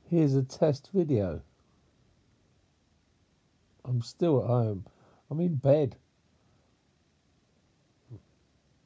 Here's a test video. I'm still at home. I'm in bed.